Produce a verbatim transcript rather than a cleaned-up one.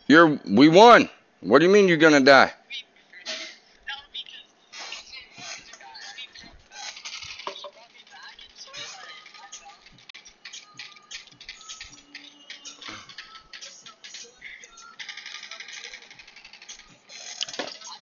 You're, we won. What do you mean you're gonna die?